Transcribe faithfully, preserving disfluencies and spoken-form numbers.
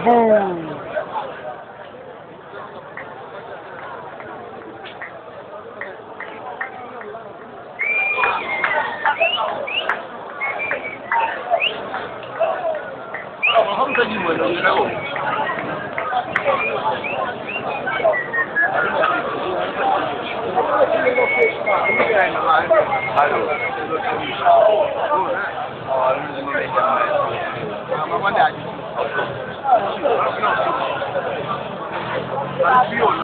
Boom! không có gì mà được đâu. Allora.